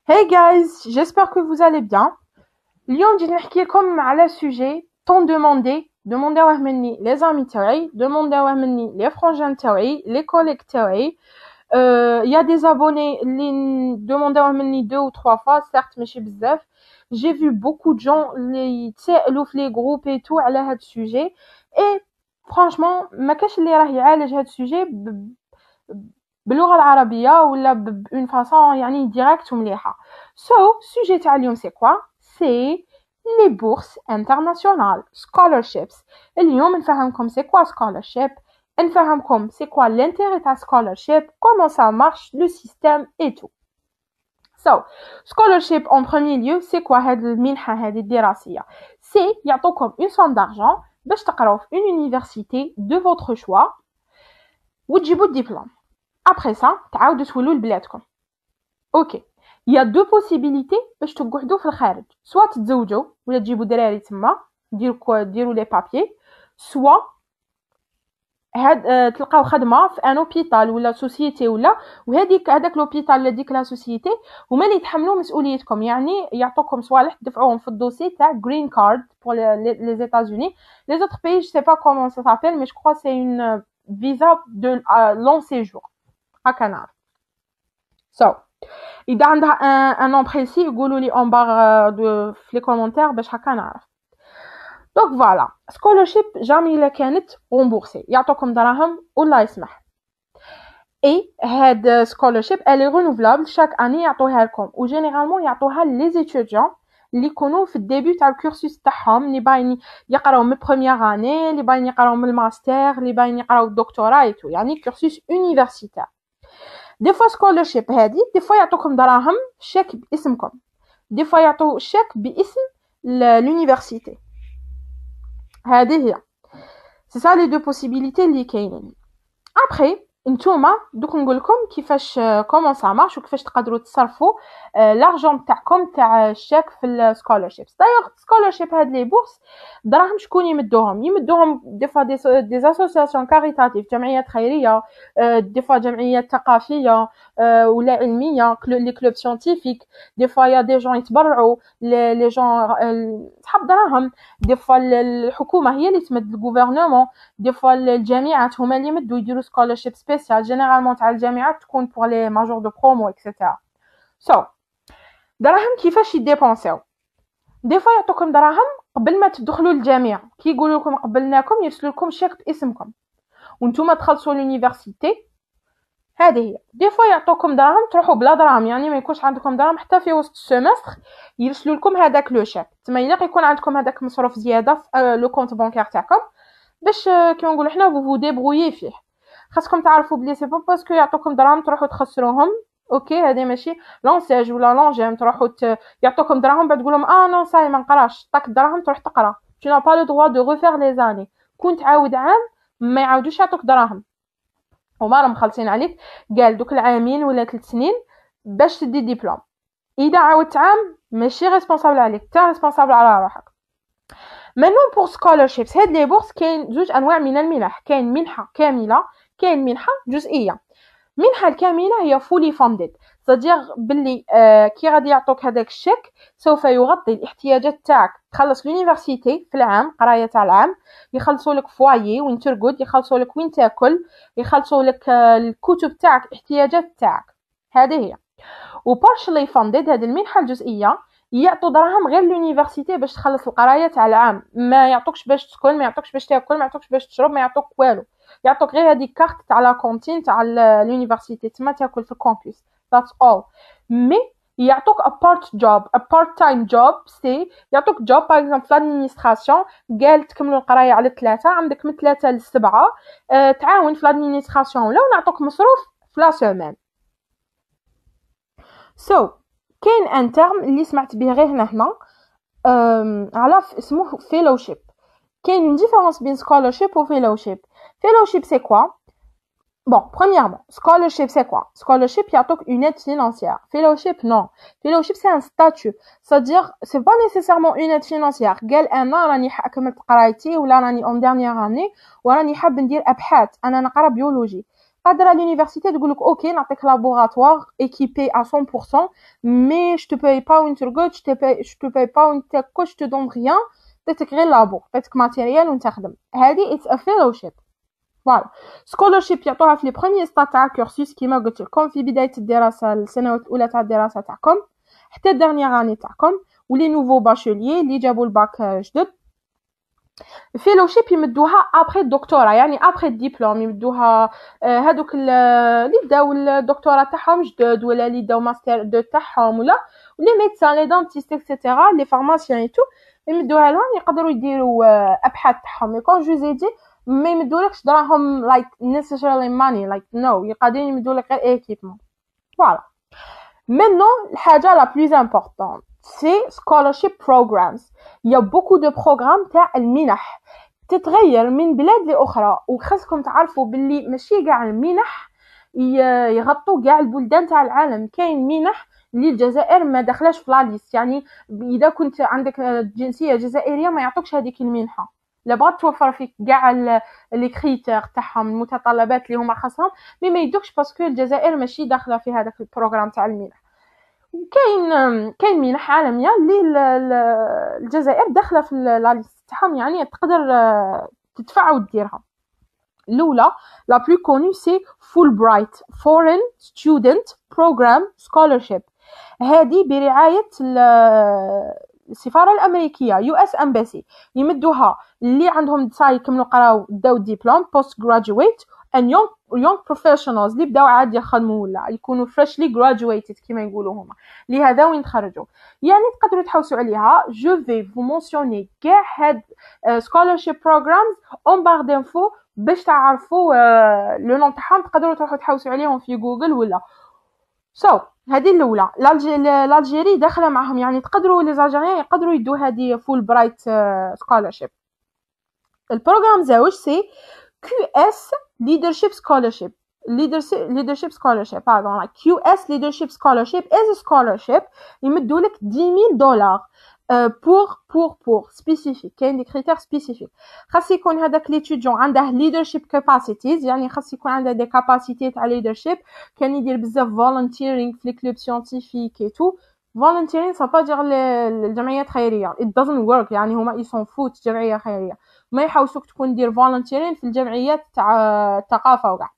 Hey guys, j'espère que vous allez bien. اليوم جيت نحكي لكم على sujet tant demandé. دمونداوه مني les amis تاعي, دمونداوه مني les frangins تاعي, les collègues تاعي. Il y a des abonnés اللي demandaوه مني 2 ou 3 fois, certes ماشي بزاف. J'ai vu beaucoup de gens اللي يتسائلوا في les groupes et tout على هاد sujet. Et franchement, ما كاش اللي راه يعالج هاد sujet باللغة العربية ولا بune façon يعني direct ومليحة. So, sujet تاع اليوم c'est quoi? C'est les bourses internationales, scholarships. اليوم نفهمكم c'est quoi scholarship, نفهمكم c'est quoi l'intérêt تاع scholarship, comment ça marche, le système et tout. So, scholarship en premier lieu, c'est quoi هاد المنحة هذه الدراسية؟ C'est يعطوكم une somme d'argent باش تقراو في une université de votre choix وتجيبوا الدبلوم. Après ça, تعاودوا تولوا لبلادكم. اوكي. Il y a deux possibilités باش تقعدوا في الخارج. soit تتزوجوا ولا تجيبوا دراري تما ديروا لي بابيي. soit تلقاو خدمه في ان اوبيتال ولا سوسيتي هذاك لوبيتال ولا ديك لا سوسيتي هما اللي يتحملوا مسؤوليتكم. يعني يعطوكم صوالح تدفعوهم في الدوسي تاع green card pour les États-Unis. Les autres pays, je sais pas comment ça s'appelle, mais je crois que c'est une visa de long séjour. هكا نعرف. So, إذا عندها un nom précis يقولوا لي en barre في les commentaires باش هكا نعرف. Donc voilà, scholarship jamais إلا كانت remboursée. يعطوكم دراهم والله يسمح. Et هاد scholarship elle est renouvelable chaque année يعطوها لكم. و généralement يعطوها les étudiants اللي يكونوا في الديبي تاع الكورسوس تاعهم اللي باين يقراو من première année اللي باين يقراو من الماستر اللي باين يقراو الدكتوراه et tout. يعني كورسوس universitaire. دي فوا سكولرشيب هادي دي فوا يعطوكم دراهم شيك باسمكم, دي فوا يعطوا شيك باسم l'université. هذه هي سي سا لي دو بوسيبيليتي اللي كاينين. ابري نتوما دوك نقول لكم كيفاش كومون سا مارش وكيفاش تقدروا تصرفوا لارجون تاعكم تاع الشيك في السكولرشيبس. دايوغ سكولرشيب هاد لي بورس دراهم شكون يمدوهم دي فوا دي اسوسياسيون كاريتاتيف, جمعيات خيريه, دي فوا جمعيات ثقافيه ولا علميه, لي كلوب سيانتيفيك. دي فوا يا دي جون يتبرعوا لي جون صحاب دراهم. دي فوا الحكومه هي اللي تمد الغوفرنمون. دي فوا الجامعات هما اللي يمدوا يديروا سكولرشيب سبيسيال. جينيرالمون تاع الجامعات تكون بور لي ماجور دو برومو اكسيتيرا. سو دراهم كيفاش يديبونسيو؟ دي فوا يعطوكم دراهم قبل ما تدخلوا للجامعه, كي يقولوا لكم قبلناكم يرسلوا لكم شيك باسمكم وانتم تخلصوا لونيفرسيتي. هذه هي. دي فوا يعطوكم دراهم تروحوا بلا دراهم, يعني ما يكونش عندكم دراهم حتى في وسط السيمستر يرسلوا لكم هذاك لو شيك. تما الا يكون عندكم هذاك مصروف زياده في لو كونت بانكير تاعكم باش كيما نقولوا حنا فو ديبرويي فيه. خاصكم تعرفوا بلي سي با باسكو يعطوكم دراهم تروحوا تخسروهم. اوكي, هذه ماشي لونساج ولا لونجيم تروحوا يعطوكم دراهم بعد تقول لهم نو صاي ما نقراش, طاك الدراهم تروح تقرا. tu n'as pas le droit de refaire les années. كنت عاود عام ما يعاودوش يعطوك دراهم, هما راهم مخلصين عليك قال دوك العامين ولا 3 سنين باش تدي ديبلوم. اذا عاودت عام ماشي ريسبونسابل عليك, تا ريسبونسابل على روحك. Maintenant pour scholarships, هاد لي بورس كاين زوج انواع من المنح. كاين منحه كامله, كاين منحه جزئيه. المنحه الكامله هي fully funded, صدير باللي كي غادي يعطوك هذاك الشيك سوف يغطي الاحتياجات تاعك. تخلص لونيفرسيتي في العام, قرايه تاع العام, يخلصوا لك فوايي وين ترقد, يخلصوا لك وين تاكل, يخلصوا لك الكتب تاعك, احتياجات تاعك. هذه هي. و partially funded هذه المنحه الجزئيه يعطوا دراهم غير لونيفرسيتي باش تخلص القرايه تاع العام. ما يعطوكش باش تسكن, ما يعطوكش باش تاكل, ما يعطوكش باش تشرب, ما يعطوك والو. يعطوك غير هذيك كارت تاع لا كونتين تاع لونيفرسيتي تما تاكل في الكامبوس. that's all. مي يعطوك a part time job. سي يعطوك job par exemple في l'administration, قال تكملوا القرايه على 3, عندك من 3 ل7 تعاون في l'administration ولا ونعطوك مصروف في لا سيمين. so كاين ان تيرم اللي سمعت به غير هنا على اسمه فيلوشيب. كاين ديفيرونس بين سكولرشيب و فيلوشيب. فيلوشيب سي كوا؟ Bon, premièrement, scholarship c'est quoi? Scholarship يعطوك une aide financière. Fellowship non. Fellowship c'est un statut. C'est-à-dire c'est pas nécessairement une aide financière. قال انا راني كملت قرايتي ولا راني en dernière année وراني حاب ندير ابحاث, انا نقرا بيولوجي. قادره l'université تقول لك اوكي نعطيك لابوراتوار équipé à 100% mais je te paye pas une turgot je te paye pas une تاكو je te donne rien عطيتك غير لابور عطيتك ماتيريال وانت خدم هذه it's a fellowship فوالا سكولرشيب يعطوها في لي بروميي ستاد تاع الكورسوس كيما قلت لكم في بدايه الدراسه السنوات الاولى تاع الدراسه تاعكم حتى الدرنيير اني تاعكم ولي نوفو باشوليي اللي جابوا الباك جدد فيلوشيب يمدوها ابري الدكتوراه يعني ابري الدبلوم يمدوها هذوك اللي بداو الدكتوراه تاعهم جدد ولا اللي داو ماستر دو تاعهم ولا لي ميدسان لي دونتيست اكسيتيرا لي فارماسيان اي تو يمدوها لهم يقدروا يديروا ابحاث تاعهم كون جو زي دي ما يمدولكش دراهم like necessarily money like no قادرين يمدولك غير ايكيبمون فوالا maintenant الحاجه la plus importante c'est scholarship programs il y a beaucoup de programmes تاع المنح تتغير من بلاد لاخرى وخاصكم تعرفوا باللي ماشي كاع المنح يغطوا كاع البلدان تاع العالم كاين منح اللي الجزائر ما دخلاش في لا ليست يعني اذا كنت عندك جنسيه جزائريه ما يعطوكش هذيك المنحه لا بغات توفر فيك كاع لي كريتير تاعهم المتطلبات اللي هما خاصهم مي ما يدوكش باسكو الجزائر ماشي داخله في هذاك البروغرام تاع المنح كاين منح عالميه اللي الجزائر داخله في لا ليست تاعهم يعني تقدر تدفع وديرها الاولى لا بلو كوني سي فولبرايت فورين ستودنت بروغرام سكولرشيب هذه برعايه السفاره الامريكيه يو اس امباسي يمدوها اللي عندهم ساي يكملوا قراو داو ديبلوم بوست جرادويت ان يونغ بروفيشنالز اللي بداو عاد يخدموا ولا يكونوا فريشلي جرادويتد كما يقولوا هما لهذا وين تخرجوا يعني تقدروا تحوسوا عليها جو في فو مونسيوني كاع هاد سكولرشيب بروغرامز اون بار دينفو باش تعرفوا لو نون تاعهم تقدروا تروحوا تحوسوا عليهم في جوجل ولا هذه الاولى الالجيري داخله معهم يعني تقدروا لي زالجيريان يقدروا يدوا هذه فول برايت سكولرشيب البروغرام زاوج سي كيو اس leadership scholarship leadership scholarship pardon QS leadership scholarship is a scholarship يمدوا لك $10,000 pour spécifique كاين دي كريتير سبيسيفيك خاص يكون هذاك ليتيديون عنده leadership capacities يعني خاص يكون عنده دي كاباسيتي تاع leadership كان يدير بزاف volunteering في لي كلوب سيانتيفيك اي تو volunteering ça pas dire الجمعيات خيريه it doesn't work يعني هما يسون فوت جمعيه خيريه ما يحاوسوك تكون دير volunteering في الجمعيات تاع الثقافه وكاع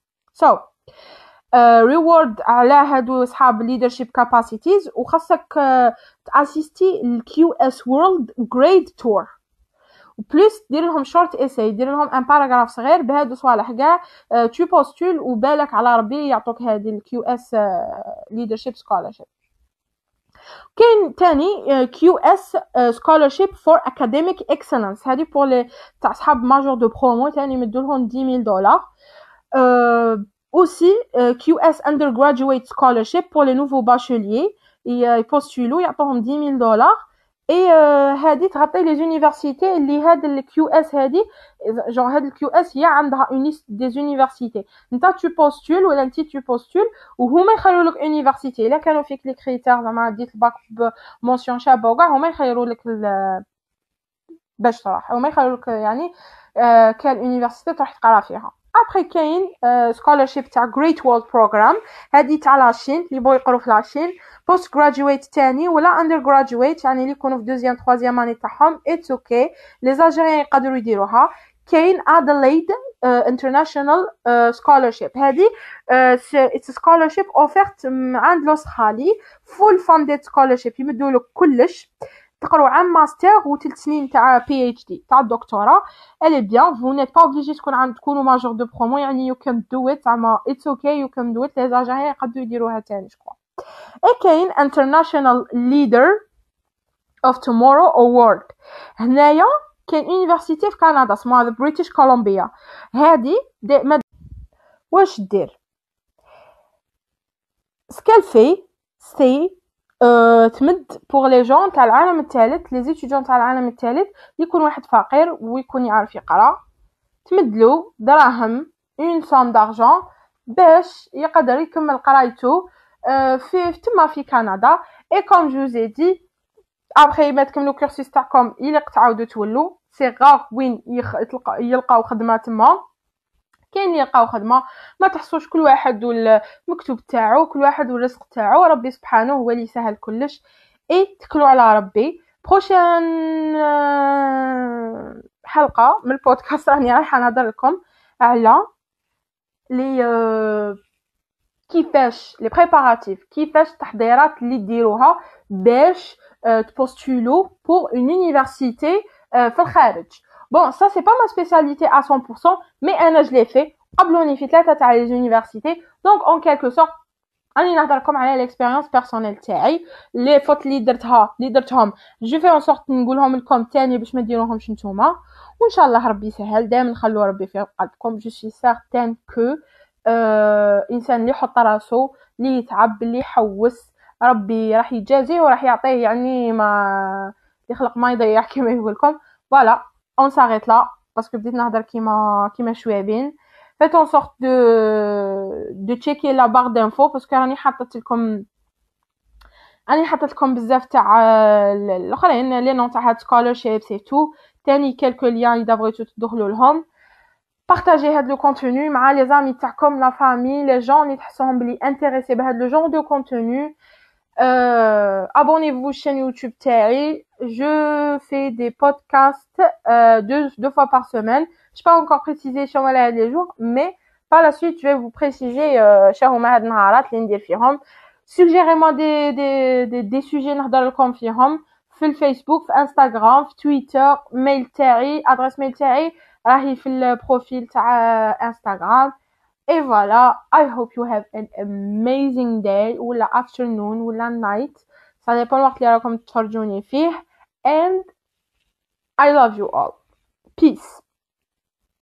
reward على هادو اصحاب leadership capacities وخاصك تاسيستي الكيو اس وورلد جريد تور وبلس دير لهم شورت اساي دير لهم ان باراغراف صغير بهادو صوالح كاع تو بوستول وبالك على ربي يعطوك هذه الكيو اس leadership scholarship كاين تاني كيو اس scholarship for academic excellence هذه بور تاع اصحاب ماجور دو برومو تاني يمدوا لهم $10,000 aussi QS undergraduate scholarship pour les nouveaux bacheliers يبوستولوا يعطوهم $10,000 اي هذه تغطي لي زونيفرسيتي اللي هاد الكيو اس هذه جون هاد الكيو اس هي عندها اون ليست دي زونيفرسيتي نتا تو بوستول ولا انت تو بوستول وهما يخيروا لك يونيفرسيتي الا كانوا فيك لي كريتير زعما ديت الباك بمونسيون شابه وكاع هما يخيروا لك باش تروح هما يخيروا لك يعني كان يونيفرسيتي تروح تقرا فيها ابري كاين سكولرشيب تاع جريت وورلد بروغرام هذه تاع لاشين اللي بغوا يقروا في لاشين بوست جرادويت تاني ولا اندر جرادويت يعني اللي يكونوا في دوزيام تروازيام اني تاعهم اتس اوكي لي زالجيريان يقدروا يديروها كاين ادلايد انترناشونال سكولرشيب هذه اتس سكولرشيب اوفرت عند الاسترالي فول فاندد سكولرشيب يمدوا لك كلش تقروا عام ماستر و3 سنين تاع بي اتش دي تاع الدكتوراه الي بيان فو نيت با اوبليجي تكونوا ماجور دو برومو يعني يو كان دو ات زعما اتس اوكي يو كان دو ات لي زالجيريان يقدروا يديروها تاني جو اي كاين انترناشونال ليدر اوف تومورو اوورد هنايا كاين يونيفرسيتي في كندا اسمها بريتش كولومبيا هذه واش دير سكالفي سي تمد بوغ لي جون تاع العالم الثالث لي زيتيديون تاع العالم الثالث يكون واحد فقير ويكون يعرف يقرا تمدلو دراهم اون سوم دارجون باش يقدر يكمل قرايته في تما في كندا اي كوم جو زي دي ابري ما تكملوا كورسيس تاعكم يليق تعاودوا تولوا سي غار وين يلقاو خدمه تما كاين اللي يلقاو خدمه ما تحصوش، كل واحد والمكتوب تاعو، كل واحد والرزق تاعو، ربي سبحانه هو اللي يسهل كلش. اي تكلوا على ربي. بروشين حلقه من البودكاست راني رايحه نهضر لكم على لي كيفاش لي بريباراتيف، كيفاش التحضيرات اللي ديروها باش تبوستولو بور اون يونيفرسيتي في الخارج. بون سا سي با ما سبيسياليتي ا 100%، مي انا جو لي في قبلوني في 3 تاع لي يونيفرسيتي، دونك اون كالكو سورت راني نهضر لكم على ليكسبيريونس بيرسونيل تاعي، لي فوت اللي درتهم جو في اون سورت نقولهم لكم تاني باش ما ديروهمش نتوما، وان شاء الله ربي يسهل. دائما خلوا ربي في قلبكم. جو سي سيرتين كو انسان اللي يحط راسو، اللي يتعب، اللي يحوس، ربي راح يجازيه وراح يعطيه، يعني ما يخلق ما يضيع كما يقول لكم. فوالا اون ساريت لا باسكو بديت نهضر كيما شويبين. faites en sorte de checker la barre d'infos parce que راني حطيت لكم بزاف تاع الاخرين لي نون تاع scholarships et tout. تاني quelques liens اذا بغيتو تدخلوا لهم. partagez هاد لو كونتوني مع لي زامي تاعكم، لا فامي، لي جون اللي تحسوهم بلي انتريسي بهاد لو جون دو كونتوني. abonnez-vous chaîne YouTube تاعي. je fais des podcasts deux fois par semaine. Je n'ai pas encore précisé sur les jours, mais par la suite je vais vous préciser شهما هاد النهارات اللي ندير فيهم. suggérez-moi des sujets نهضر لكم فيهم في الفيسبوك، في انستغرام، في تويتر. ميل تاعي، ادريس ميل تاعي راهي في البروفيل تاع انستغرام. Et voilà, I hope you have an amazing day ولا afternoon ولا night. Ça dépend الوقت اللي راكم تفرجوني فيه. And I love you all. Peace.